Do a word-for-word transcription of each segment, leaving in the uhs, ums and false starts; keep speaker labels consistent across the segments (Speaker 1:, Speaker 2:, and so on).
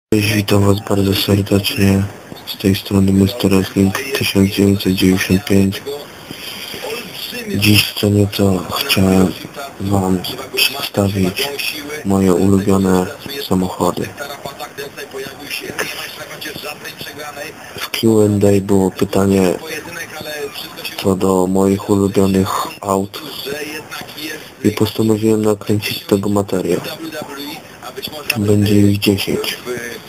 Speaker 1: Cześć, witam Was bardzo serdecznie. Z tej strony mister Wrestling tysiąc dziewięćset dziewięćdziesiąt pięć. Dziś co nieco chciałem Wam przedstawić moje ulubione samochody. W Q and A było pytanie co do moich ulubionych aut i postanowiłem nakręcić z tego materiał. Będzie ich dziesięć.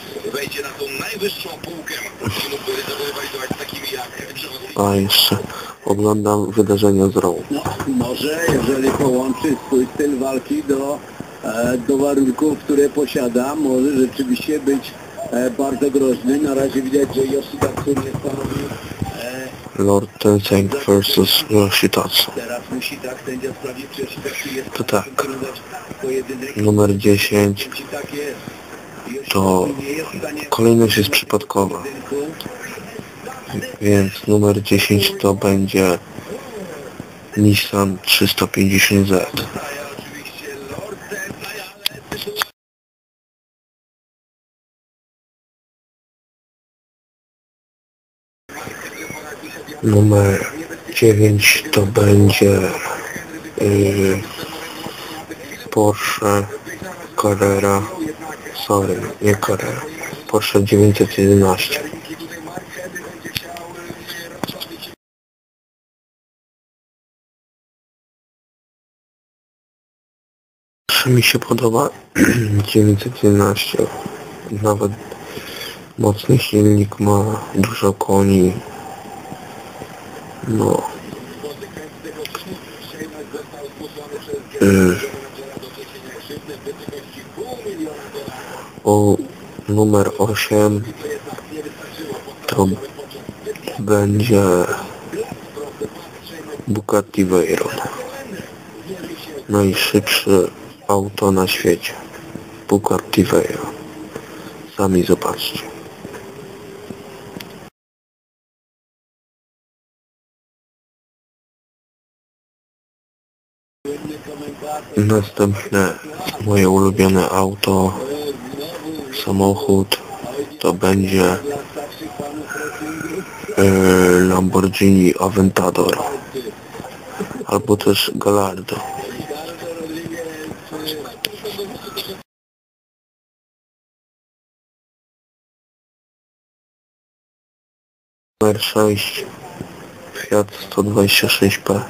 Speaker 1: A jeszcze oglądam wydarzenia z Raw.
Speaker 2: No, może jeżeli połączy swój styl walki do, e, do warunków, które posiada, może rzeczywiście być e, bardzo groźny. Na razie widać, że Yoshida, który nie stanowi e,
Speaker 1: Lord Tensei versus Yoshitatsu.
Speaker 2: teraz musi tak sędzia sprawdzić, czy Yoshida jest
Speaker 1: To tak.
Speaker 2: pojedynek.
Speaker 1: Numer dziesięć
Speaker 2: Takie
Speaker 1: to kolejność jest przypadkowa. Więc numer dziesięć to będzie Nissan trzysta pięćdziesiąt Z. Numer dziewięć to będzie yy, Porsche Carrera, sorry, nie Carrera, Porsche dziewięćset jedenaście. Mi się podoba dziewięćset jedenaście, nawet mocny silnik, ma dużo koni, no yy. O numer osiem to będzie Bugatti Veyron, najszybsze auto na świecie, Bugatti Veyron, sami zobaczcie. Następne moje ulubione auto, samochód to będzie yy, Lamborghini Aventador albo też Gallardo. Numer sześć Fiat sto dwadzieścia sześć P.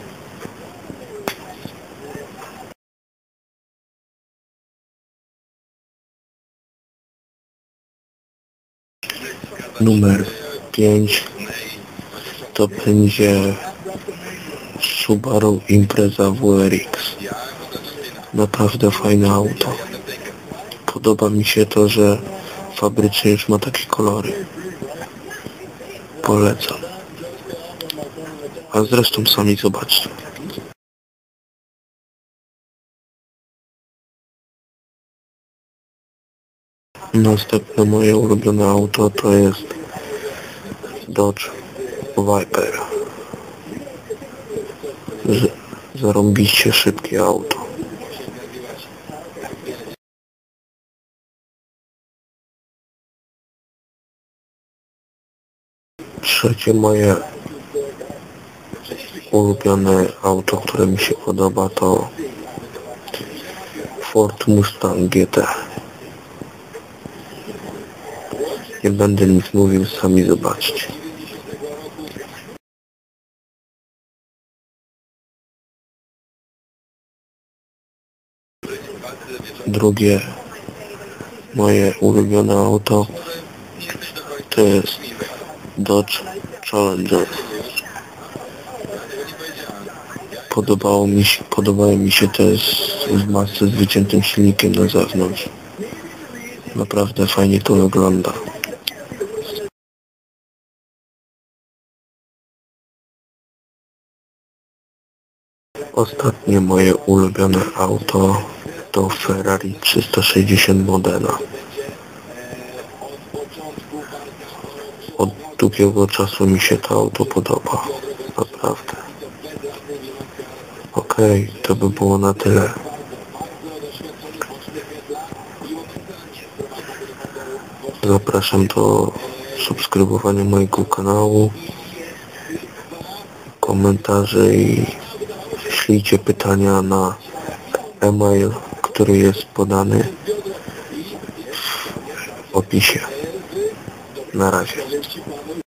Speaker 1: Numer pięć to będzie Subaru Impreza W R X. Naprawdę fajne auto. Podoba mi się to, że fabrycznie już ma takie kolory. Polecam. A zresztą sami zobaczcie. Następne moje ulubione auto to jest Dodge Viper. Z zarąbiście szybkie auto. Trzecie moje ulubione auto, które mi się podoba, to Ford Mustang G T. Nie będę nic mówił, sami zobaczcie. Drugie moje ulubione auto to jest Dodge Challenger. Podobało mi się, podobało mi się też w masce z wyciętym silnikiem na zewnątrz. Naprawdę fajnie to wygląda. Ostatnie moje ulubione auto to Ferrari trzysta sześćdziesiąt Modena. Od długiego czasu mi się to auto podoba. Naprawdę. Okej, okay, to by było na tyle. Zapraszam do subskrybowania mojego kanału, komentarzy i ślijcie pytania na e-mail, który jest podany w opisie. Na razie.